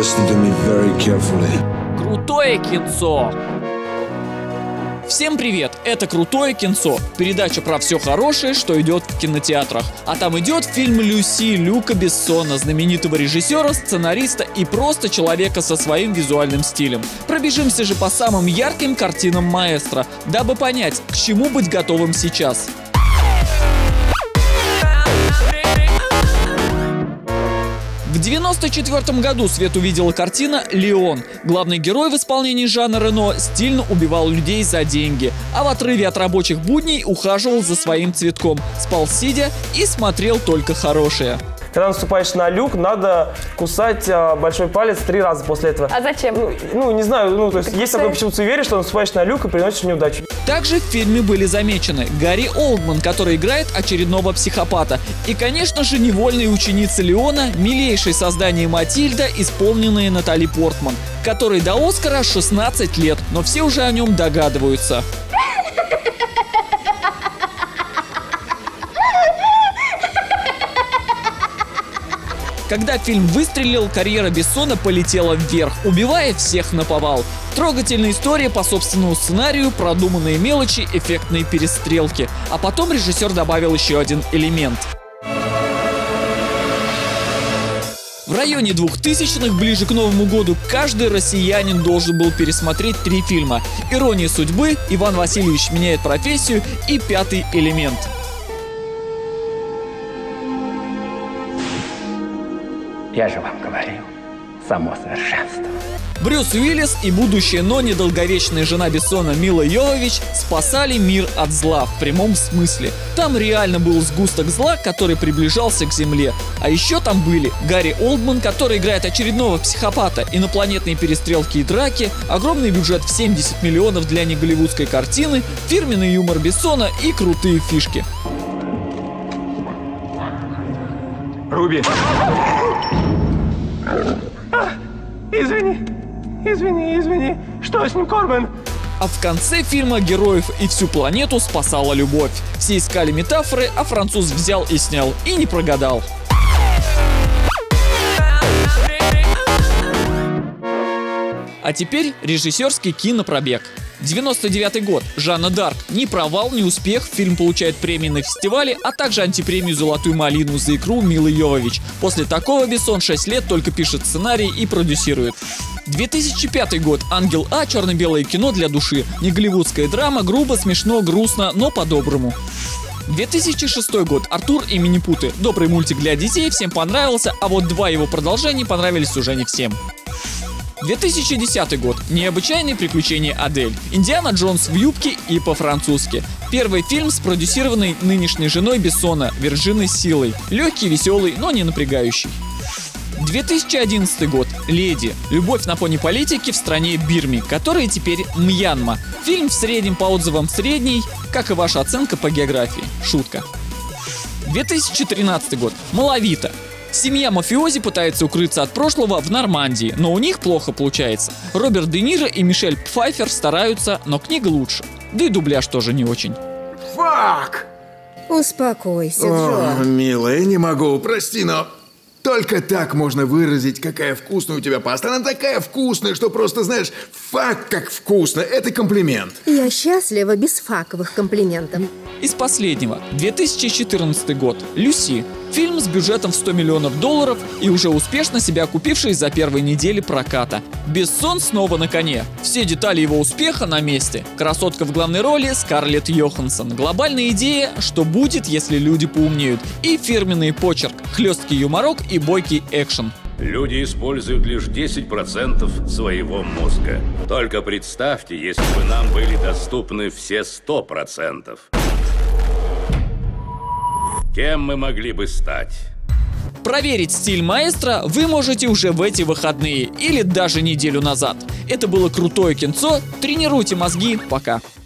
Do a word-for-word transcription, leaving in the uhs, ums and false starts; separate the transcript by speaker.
Speaker 1: listen to me very carefully.
Speaker 2: Крутое кинцо. Всем привет! Это Крутое кинцо. Передача про все хорошее, что идет в кинотеатрах. А там идет фильм «Люси» Люка Бессона, знаменитого режиссера, сценариста и просто человека со своим визуальным стилем. Пробежимся же по самым ярким картинам маэстро, дабы понять, к чему быть готовым сейчас. В девяносто четвёртом году свет увидела картина «Леон». Главный герой в исполнении Жана Рено стильно убивал людей за деньги, а в отрыве от рабочих будней ухаживал за своим цветком, спал сидя и смотрел только хорошее.
Speaker 3: Когда наступаешь на люк, надо кусать а, большой палец три раза после этого.
Speaker 4: А зачем?
Speaker 3: Ну, ну не знаю, ну, то есть есть такое почему-то суеверие, что наступаешь на люк и приносишь неудачу.
Speaker 2: Также в фильме были замечены Гарри Олдман, который играет очередного психопата, и, конечно же, невольные ученицы Леона, милейшее создание Матильда, исполненные Натали Портман, которой до Оскара шестнадцать лет, но все уже о нем догадываются. Когда фильм выстрелил, карьера Бессона полетела вверх, убивая всех наповал. Трогательная история по собственному сценарию, продуманные мелочи, эффектные перестрелки. А потом режиссер добавил еще один элемент. В районе двухтысячных, ближе к Новому году, каждый россиянин должен был пересмотреть три фильма: «Ирония судьбы», «Иван Васильевич меняет профессию» и «Пятый элемент».
Speaker 5: Я же вам говорил, само совершенство.
Speaker 2: Брюс Уиллис и будущая, но недолговечная жена Бессона Мила Йовович спасали мир от зла в прямом смысле. Там реально был сгусток зла, который приближался к Земле. А еще там были Гарри Олдман, который играет очередного психопата, инопланетные перестрелки и драки, огромный бюджет в семьдесят миллионов для неголливудской картины, фирменный юмор Бессона и крутые фишки.
Speaker 5: Руби!
Speaker 3: А, извини, извини, извини. Что с ним, Корбан?
Speaker 2: А в конце фильма героев и всю планету спасала любовь. Все искали метафоры, а француз взял и снял. И не прогадал. А теперь режиссерский кинопробег. девяносто девятый год. Жанна Дарк. Ни провал, ни успех. Фильм получает премии на фестивале, а также антипремию «Золотую малину» за игру Милы Йовович. После такого Бессон шесть лет только пишет сценарий и продюсирует. две тысячи пятый год. «Ангел А». Черно-белое кино для души. Не голливудская драма, грубо, смешно, грустно, но по-доброму. две тысячи шестой год. «Артур и Минипуты». Добрый мультик для детей, всем понравился, а вот два его продолжения понравились уже не всем. две тысячи десятый год. «Необычайные приключения Адель». Индиана Джонс в юбке и по-французски. Первый фильм, спродюсированный нынешней женой Бессона, Вирджиной Силой. Легкий, веселый, но не напрягающий. две тысячи одиннадцатый год. «Леди». Любовь на фоне политики в стране Бирми, которая теперь Мьянма. Фильм в среднем по отзывам средний, как и ваша оценка по географии. Шутка. две тысячи тринадцатый год. «Малавита». Семья мафиози пытается укрыться от прошлого в Нормандии, но у них плохо получается. Роберт Де Ниро и Мишель Пфайффер стараются, но книга лучше. Да и дубляж тоже не очень.
Speaker 6: Фак!
Speaker 7: Успокойся,
Speaker 6: О,
Speaker 7: Джо.
Speaker 6: милая, не могу, прости, но только так можно выразить, какая вкусная у тебя паста. Она такая вкусная, что просто, знаешь, фак, как вкусно. Это комплимент.
Speaker 7: Я счастлива без факовых комплиментов.
Speaker 2: Из последнего. две тысячи четырнадцатый год. «Люси». Фильм с бюджетом в сто миллионов долларов и уже успешно себя купивший за первые недели проката. Бессон снова на коне. Все детали его успеха на месте. Красотка в главной роли Скарлетт Йоханссон. Глобальная идея, что будет, если люди поумнеют. И фирменный почерк, хлесткий юморок и бойкий экшен.
Speaker 8: Люди используют лишь десять процентов своего мозга. Только представьте, если бы нам были доступны все сто процентов. Кем мы могли бы стать?
Speaker 2: Проверить стиль маэстро вы можете уже в эти выходные или даже неделю назад. Это было Крутое кинцо. Тренируйте мозги. Пока.